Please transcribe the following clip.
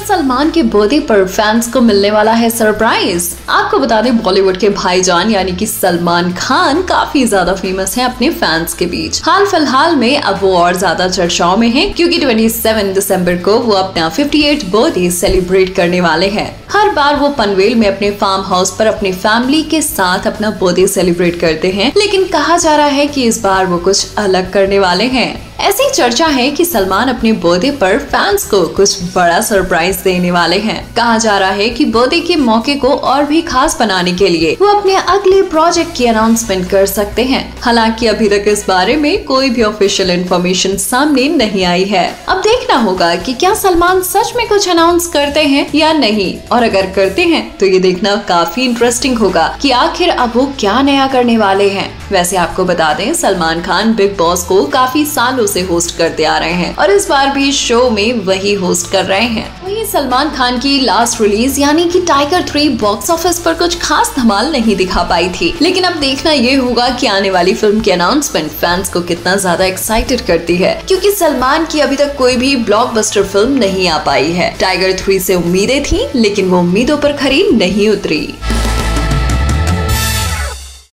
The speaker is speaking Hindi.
सलमान के बर्थडे पर फैंस को मिलने वाला है सरप्राइज। आपको बता दें, बॉलीवुड के भाईजान यानी कि सलमान खान काफी ज्यादा फेमस हैं अपने फैंस के बीच। हाल फिलहाल में अब वो और ज्यादा चर्चाओं में हैं क्योंकि 27 दिसंबर को वो अपना 58 बर्थडे सेलिब्रेट करने वाले हैं। हर बार वो पनवेल में अपने फार्म हाउस पर अपनी फैमिली के साथ अपना बर्थडे सेलिब्रेट करते हैं, लेकिन कहा जा रहा है कि इस बार वो कुछ अलग करने वाले हैं। ऐसी चर्चा है कि सलमान अपने बर्थडे पर फैंस को कुछ बड़ा सरप्राइज देने वाले हैं। कहा जा रहा है कि बर्थडे के मौके को और भी खास बनाने के लिए वो अपने अगले प्रोजेक्ट की अनाउंसमेंट कर सकते हैं। हालांकि अभी तक इस बारे में कोई भी ऑफिशियल इंफॉर्मेशन सामने नहीं आई है। अब देखना होगा कि क्या सलमान सच में कुछ अनाउंस करते हैं या नहीं, और अगर करते हैं तो ये देखना काफी इंटरेस्टिंग होगा कि आखिर अब वो क्या नया करने वाले हैं। वैसे आपको बता दें, सलमान खान बिग बॉस को काफी सालों से होस्ट करते आ रहे हैं और इस बार भी शो में वही होस्ट कर रहे हैं। वहीं सलमान खान की लास्ट रिलीज यानी कि टाइगर 3 बॉक्स ऑफिस पर कुछ खास धमाल नहीं दिखा पाई थी, लेकिन अब देखना ये होगा कि आने वाली फिल्म की अनाउंसमेंट फैंस को कितना ज्यादा एक्साइटेड करती है, क्योंकि सलमान की अभी तक कोई भी ब्लॉकबस्टर फिल्म नहीं आ पाई है। टाइगर 3 से उम्मीदें थी, लेकिन वो उम्मीदों पर खरी नहीं उतरी।